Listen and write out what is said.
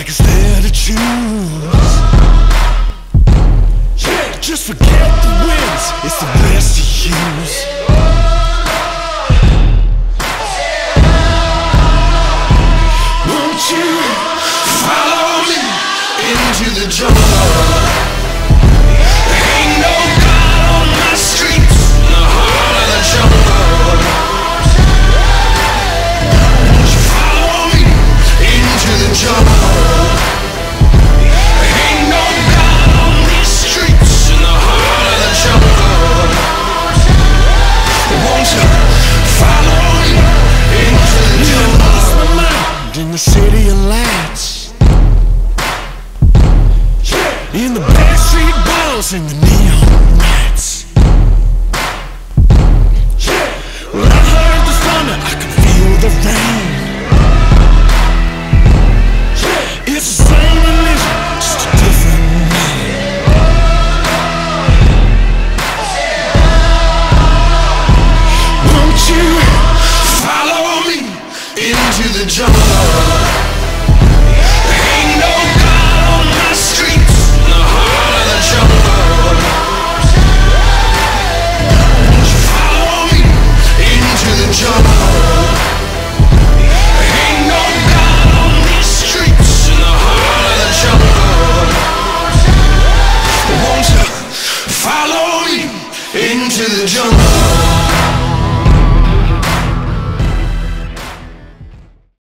like it's there to choose. Yeah, just forget the wins, it's the best to use. Won't you follow me into the jungle? Ain't no God on my streets, in the heart of the jungle. Won't you follow me into the jungle? Ain't no God on these streets, in the heart of the jungle. Won't you follow me into the jungle? I lost my mind in the city of lights, in the backstreet balls and the neon lights. Well, I heard the thunder, I can feel the rain. It's the same religion, just a different name. Won't you follow me into the jungle? Ain't no God on my streets, in the heart of the jungle. Won't you follow me into the jungle? Ain't no God on these streets, in the heart of the jungle. Won't you follow me into the jungle?